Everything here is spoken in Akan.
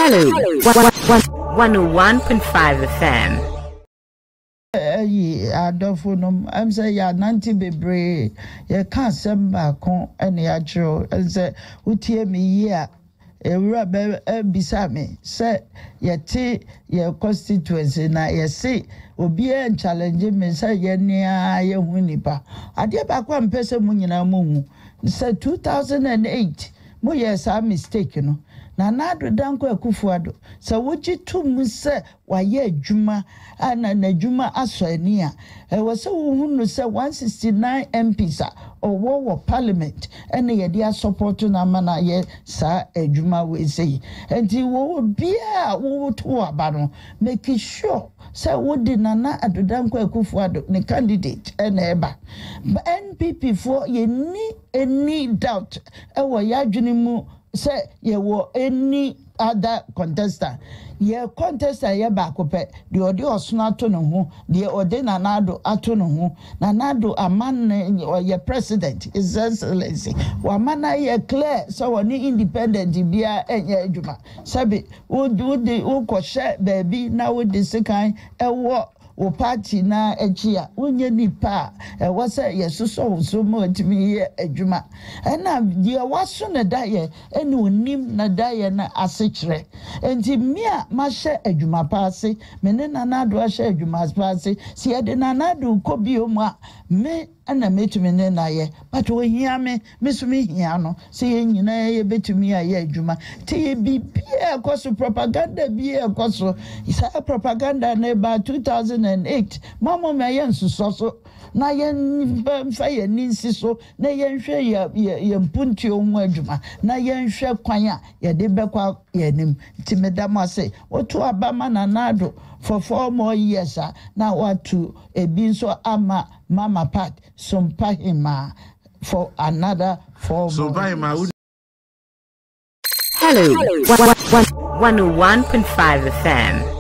Hello, 101.5 FM. Adofunum, I'm say ya nanti bebre, ya can't send back on any actual, and say, Utie me here, a rubber beside me, say, ya tea, your constituency, na ya see, Obi and challenging me, say, ya near ya winipa. I dear back one person munina moon, said 2008, mo yes, I'm mistaken. Na nado danko Akufo-Addo sa woji tum se waye adwuma ana na adwuma asoni a wo se wo hunu se 169 MPs wo parliament ene ye dia support na mana ye sa adwuma we sei enti wo bia wo to aba no make sure se wo di nana adodanko Akufo-Addo ne candidate ene eba NPP for ye ni any doubt e wo ya adwene mu say ye wo any other contestant ye contestant ye bakope de odi osuna to no ho de odi nanado ato no ho nanado aman ye president his excellency wa mana ye clear so woni independent bia enye adwuma sabi wo ko she baby na wo de sekan ewo o party na ejia wonye nipa wasa yesuso so mo timi ye adwuma na de waso na daye ene onim na daye na asechre enti mia ma hye adwuma paase me ne nanado hye adwuma paase si ye de nanado ko biom a me ana metumi ne na ye but wo hia me so me hia no se ye nyina ye betumi a ye adwuma te ye bibia ekoso propaganda bia ekoso isa propaganda na ba 2008 mama me ye nsuso na ye mfa ye ninsi so na ye nhwe ye mpunti onwu adwuma na ye nhwe kwan a ye de bekwa ye nim timedama se oto abama nanado for 4 more years now what to ebi so ama mama pat sompa hima for another 4 more years. Hello, 101.5 FM.